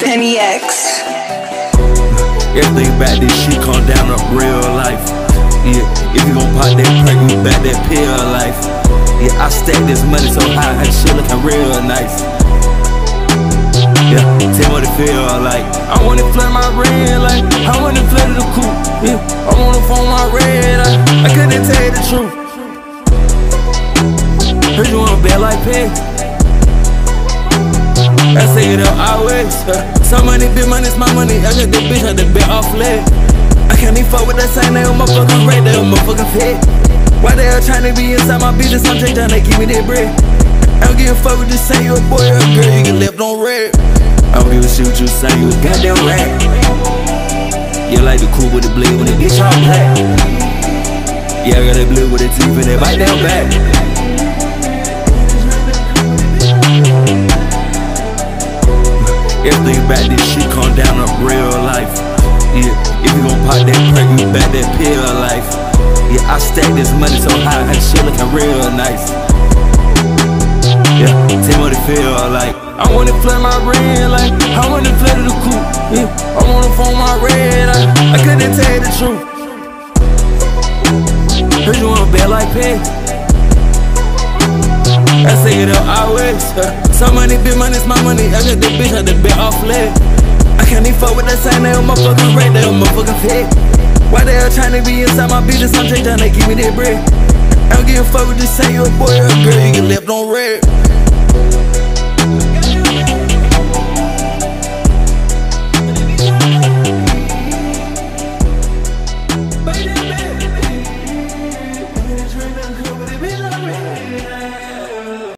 Penny X. Everything about this shit come down to real life. Yeah, if you gon' pop that perk, you back that pill life. Yeah, I stack this money so high, that shit looking real nice. Yeah, tell me what it feel like. I wanna flood my red light, I wanna flood the coupe. Yeah, I wanna phone my red eye, I couldn't tell you the truth. Heard you wanna bet like pig, I say it up always. Some money, big money, it's my money. I got that bitch out the bet off leg. I can't even fuck with that same name, motherfucking red, they a motherfucking pig. Why they all tryna be inside my business? I'm just tryna give me that bread. I don't give a fuck with you say you a boy or a girl, you get left on red. I don't give a shit what you say, you a goddamn rat. You like the cool with the blade when it bitch all black. Yeah, I got that blue with the teeth and they bite down back. Everything about this shit come down to real life. Yeah, if you gon' pop that perk, you back that pill life. Yeah, I stack this money so high, that shit looking real nice. Yeah, tell me what it feel like. I wanna flood my red light, I wanna flood the coupe. Yeah, I wanna phone my red eye, I couldn't tell you the truth. Heard you wanna bet like pig, I say it up always. Some money, big money, it's my money. I got that bitch out the bet off leg. I can't even fuck with that same name, motherfucking red, they a motherfucking pig. Why they all tryna be inside my business? I'm just tryna give me that bread. I don't give a fuck with you say you a boy or a girl, you get left on red.